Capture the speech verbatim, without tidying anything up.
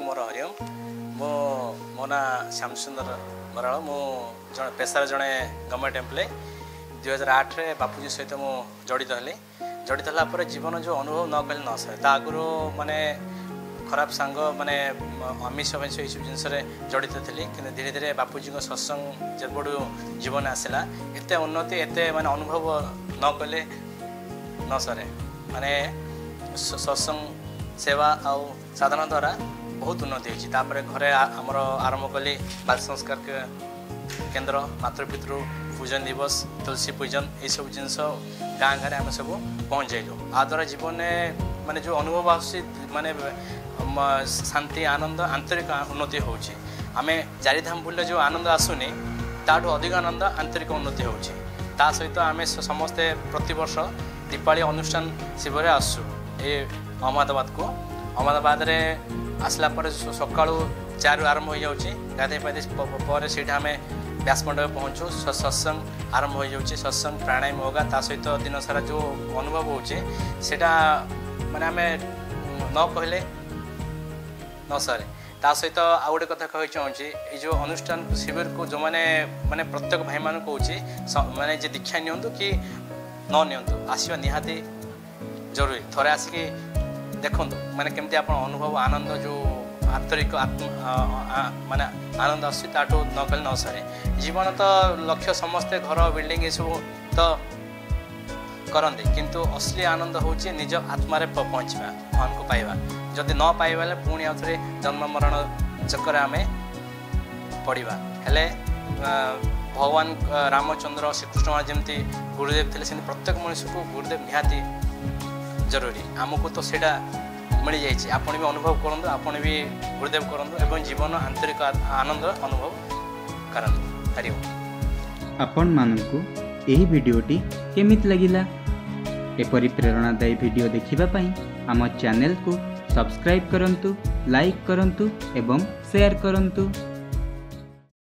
मोर हरिओम मो मो ना श्याम सुंदर बराड़ मु जन पेशार जड़े गवर्नमेंट एम्प्लॉय दुई हजार आठ रे बापूजी सहित मु जड़ित हली जड़ित है जीवन जो अनुभव न कले न सहे आगु माने खराब सांग माने आमिष आमिष ये सब जिनस जड़ित थी कि धीरे धीरे बापूजी सत्संग जब जीवन आसला एत उन्नति एत माने अनुभव न कले न सरे माने सत्संग सेवा आउ साधना द्वारा बहुत उन्नति होती तापर घरे आमर आरंभ कली बाल संस्कार के केन्द्र मातृपितृ पूजन दिवस तुलसी पूजन ये सब जिनस गाँ गाँव आम सब पहुँचलु आ द्वारा जीवन में माने जो अनुभव आसूँ माने शांति आनंद आंतरिक उन्नति होची आमे चारिधाम बुले जो आनंद आसुनी ताठू अधिक आनंद आंतरिक उन्नति होची ता सहित आमे समस्ते प्रति वर्ष दीपावली अनुष्ठान शिविर आसु ए अहमदाबाद को अहमदाबाद रे आसला पर सकाळू चार आरंभ हो जाउची गाधे पाधे पर सीधा आमे व्यास मंडप पहुँचू सत्संग आरंभ हो जाउची सत्संग प्राणायाम होगा ता सहित दिन सारा जो अनुभव होची सेटा माने आमे न कहले न सर ता सहित आउ गोटे कथा कही चाहूँगी ये जो अनुष्ठान शिविर को जो मैंने माने प्रत्येक भाई मान कहूँ माने जे दीक्षा नियंतु कि न नियंतु आसवा निहाती जरूरी थोड़े आसिकी देखु माने केमती आप अनुभव आनंद जो आंतरिक आत्म माने आनंद आसू न कले न सरे जीवन तो लक्ष्य समस्ते घर बिल्डिंग ये सब तो करते किंतु असली आनंद हूँ निज आत्मार पहुँचवा भगवान को पाइबा जदि न पाइबा पुणी आउ थे जन्म मरण चक्कर आम पड़ा हेले भगवान रामचंद्र श्रीकृष्ण जमती गुरुदेव थे से प्रत्येक मनुष्य को गुरुदेव निहाती जरूरी आमको तो सेटा मिल जाइए आपण भी अनुभव करूँ आपण भी गुरुदेव करूँ एवं जीवन आंतरिक आनंद अनुभव करंतु हरि ओम आपण मानकु एही वीडियोटी केमित लगिला एपरी प्रेरणादायी वीडियो देखिबा पई आम चैनल को सब्सक्राइब करंतु लाइक करंतु एवं शेयर करंतु।